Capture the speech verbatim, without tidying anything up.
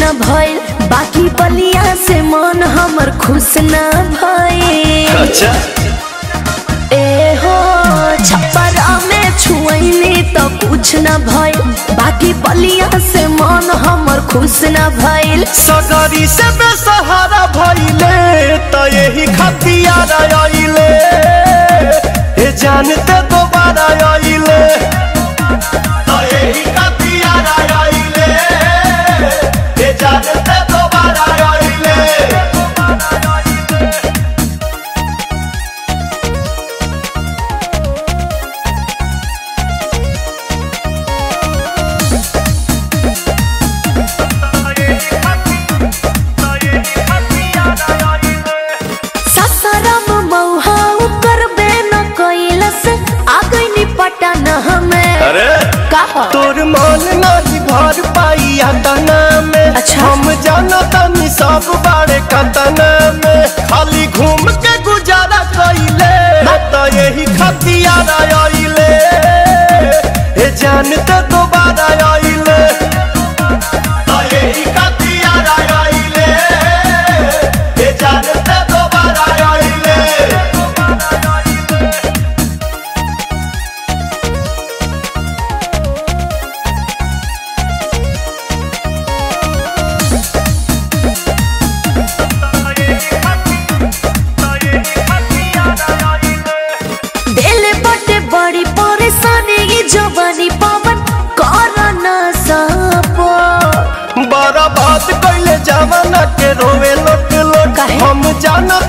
न भइल, बाकी बलिया से मन हमर खुश न भइल। अच्छा ए हो छपरा में छुअनी तो कुछ न भइल, बाकी बलिया से मन हमर खुश न भइल। सगरी से बेसहारा भइले तो यही खतियार आइले, ए जानते दोबारा आइले तो यही खतियार आइले, ए जानते दोबारा आइले। तोर मन नहीं भर पाइया तना में। अच्छा। हम जाना तनी सब बारे कतना में, खाली घूम के गुजारा कइले तो यही खतियार आइले, ए जानते दोबारा आइले तो यही खतियार आइले, ए जानते दोबारा आइले। बड़ी परेशानी ये जवानी पवन करना सपो, बड़ा बात कइले जवाना के रोवे लोट लोट। हम जाना